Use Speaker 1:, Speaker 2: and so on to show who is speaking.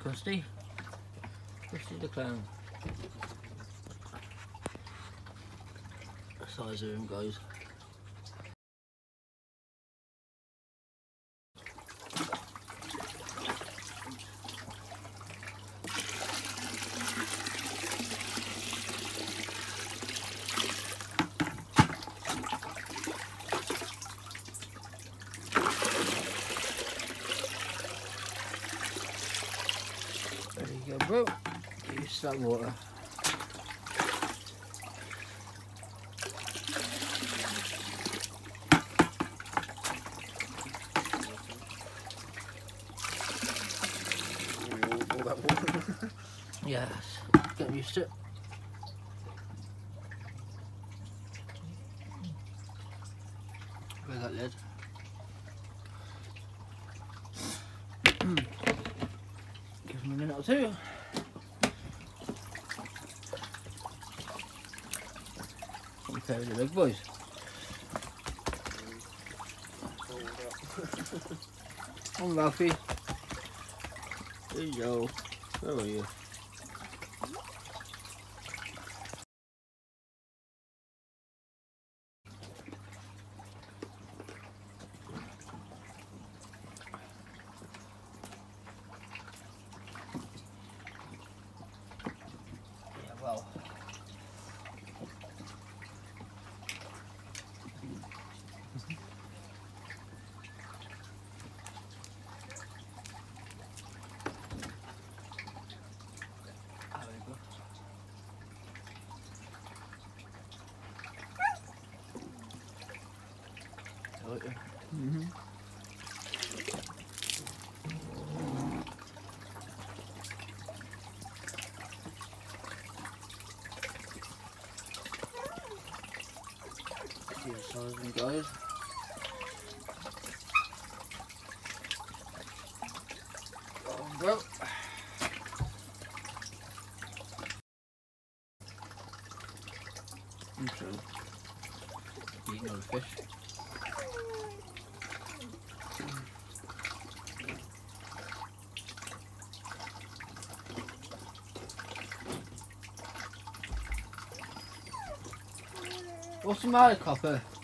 Speaker 1: Krusty. Krusty the clown. The size of him, guys. There you go, bro. Get used to that water.
Speaker 2: All that water.
Speaker 1: Yes, get used to it. Where's that lid? Give him a minute or two. Okay, the big boys. Come on, Ralphie. There you go. Where are you? Yeah, well. Mm-hmm. See the size of them, guys. Go on, bro. I'm true. Eating all the fish. What's the matter, Copper?